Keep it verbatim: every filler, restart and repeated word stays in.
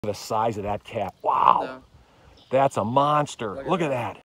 The size of that cat. Wow. No. That's a monster. Look, Look at that. that.